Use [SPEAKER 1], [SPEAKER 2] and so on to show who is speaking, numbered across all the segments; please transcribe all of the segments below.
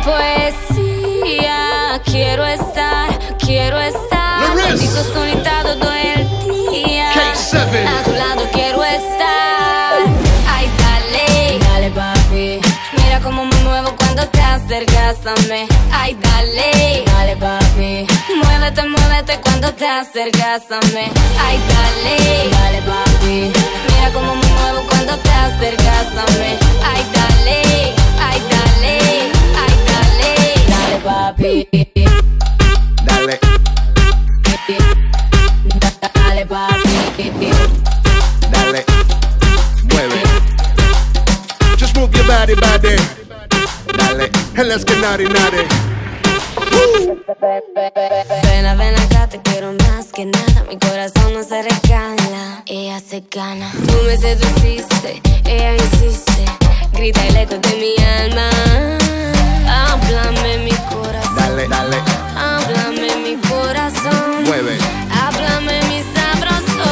[SPEAKER 1] poesía. Quiero estar contigo solita todo el día.
[SPEAKER 2] K7.
[SPEAKER 1] A tu lado quiero estar. Ay, dale, dale papi. Mira cómo me muevo cuando te acercas a mí. Ay, dale, dale papi. Muévete, muévete cuando te acercas a mí. Ay, dale, dale papi. Mira cómo me muevo cuando te acercas a mí. Ay, dale, ay, dale, ay, dale, dale papi.
[SPEAKER 2] Dale,
[SPEAKER 1] Dale papi.
[SPEAKER 2] dale, mueve. Just move your body, body. Dale, and let's get naughty, naughty.
[SPEAKER 1] Ven, ven acá, te quiero más que nada. Mi corazón no se regala, ella se gana. Tú me seduciste, ella insiste. Grita el eco de mi alma. Háblame mi corazón.
[SPEAKER 2] Dale, dale,
[SPEAKER 1] Háblame mi corazón.
[SPEAKER 2] mueve.
[SPEAKER 1] Háblame mi sabroso.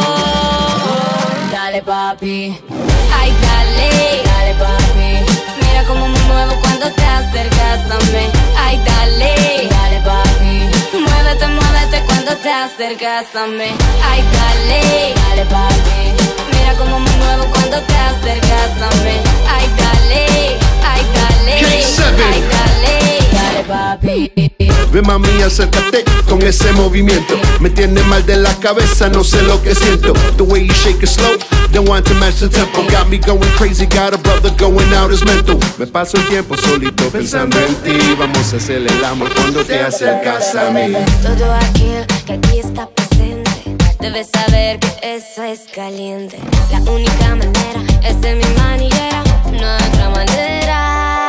[SPEAKER 1] Dale papi. Ay, dale, dale papi. Mira cómo me muevo cuando te acercas a mí. Ay, dale, dale papi. Muévete, muévete cuando te acercas a mí. Ay, dale, dale papi. Mira cómo me muevo cuando te acercas a mí. Ay, dale, ay, dale.
[SPEAKER 2] K7.
[SPEAKER 1] Ay, dale, dale papi.
[SPEAKER 2] Ven mami, acércate con ese movimiento. Me tiene mal de la cabeza, no sé lo que siento. The way you shake it slow, don't want to match the tempo. Got me going crazy, got a brother going out is mental. Me paso el tiempo solito pensando en ti. Vamos a hacer el amor cuando te acercas a mí.
[SPEAKER 1] Todo aquel que aquí está presente debe saber que eso es caliente. La única manera es de mi maniguera, no hay otra manera.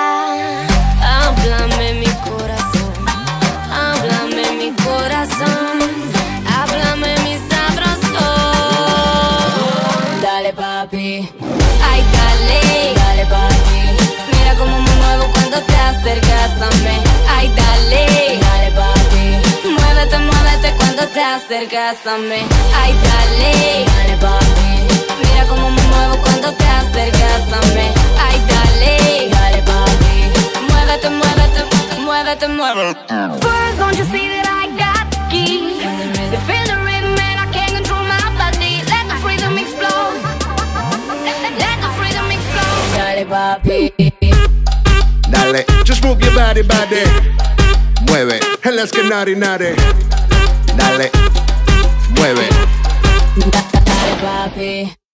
[SPEAKER 1] Háblame mi corazón, háblame mi corazón, háblame mi sabroso. Dale papi, ay dale, dale papi. Mira cómo me muevo cuando te acercas a mí. Ay dale, dale papi. Muévete, muévete cuando te acercas a mí. Ay dale, dale papi. Mira cómo me muevo cuando te acercas a mí. Ay dale, dale papi. Muévete, muévete, muévete, muévete. First, don't you see that I got the key? You feel the rhythm and I can't control my body. Let the rhythm explode. Let the rhythm explode. Dale papi.
[SPEAKER 2] Dale, just move your body, body. Mueve, and let's get naughty, naughty. Dale, mueve.
[SPEAKER 1] Dale papi.